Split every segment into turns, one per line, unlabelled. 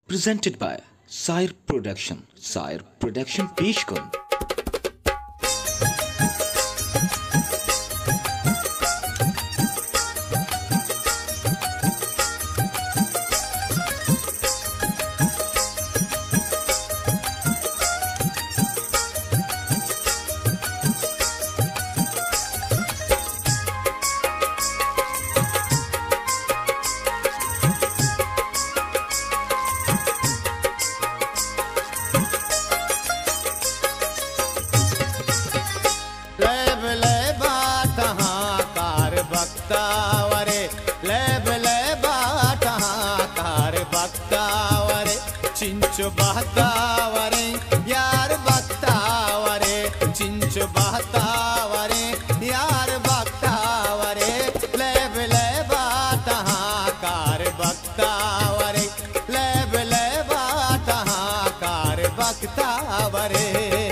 presented by Sire Production. Sire Production पेश कौन
चिंचो बहतावरे यार बख्तावरे चिंचो बहतावरे यार बख्तावरे लेब लेबा तहाँ कार बख्तावरे लेब लेबा तहाँ कार बख्तावरे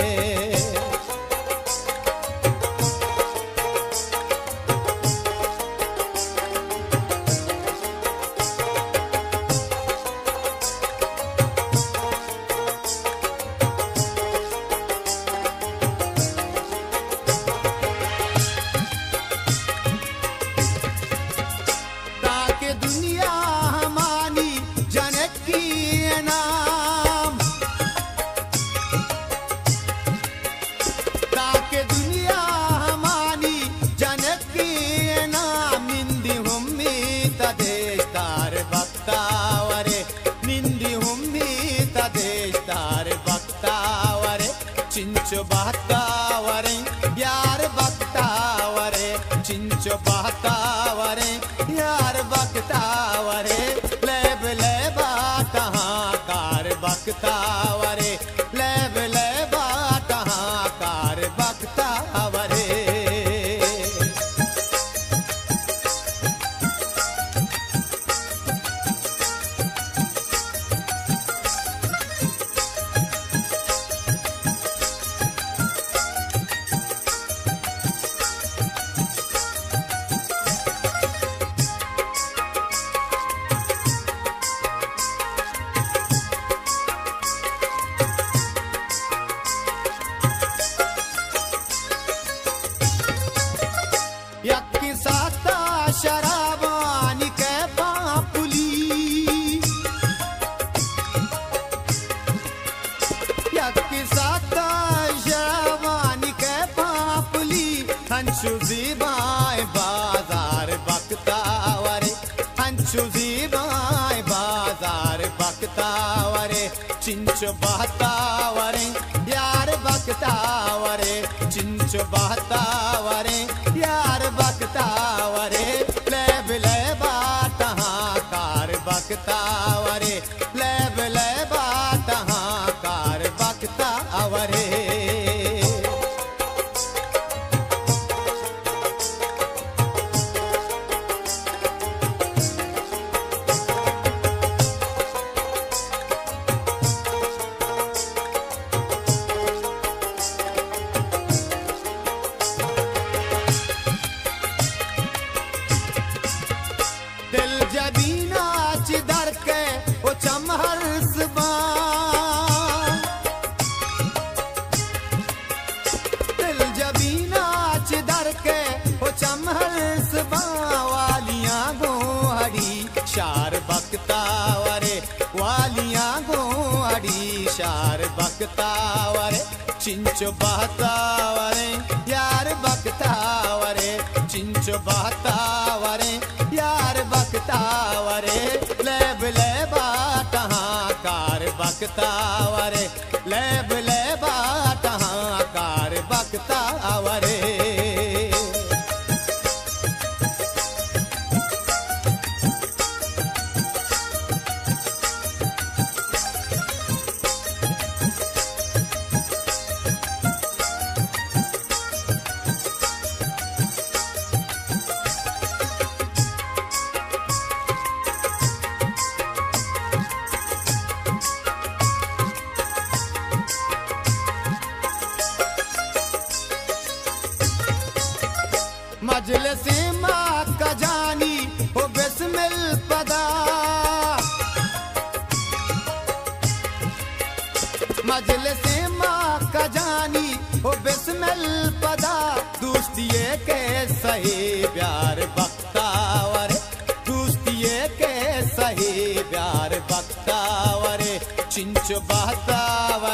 चिंचो बहतावरे यार बख्तावरे चिंचो बहतावरे यार बख्तावरे लेब लेबा तहाँ कार बख्तावरे लेब लेबा तहाँ कार बख्तावरे यक्की साता शराबानी के पापुली यक्की साता शराबानी के पापुली हंसु ज़ीबाए बाजार बख्तावरे हंसु ज़ीबाए बाजार बख्तावरे चिंचो बहतावरे यार बख्तावरे चिंचो बहतावरे यार बख्तावरे लेब लेबा तहाँ कार बख्तावरे लेब लेबा तहाँ कार बख्तावरे दिल जबीना चिदर के वो चमहर ज़बान दिल जबीना चिदर के वो चमहर ज़बान वालियाँ गोहड़ी शार बख्तावरे वालियाँ गोहड़ी शार बख्तावरे चिंचो बहतावरे यार बख्तावरे चिंचो बहतावरे यार बख्तावरे लेब लेबा तहाँ कार बख्तावरे लेब लेबा तहाँ कार बख्तावरे मजलिसे माँ का जानी ओ बिस्मिल पदा दोस्तिये के सही प्यार बख्तावरे दोस्तिये के सही प्यार बख्तावरे चिंचो बहतावरे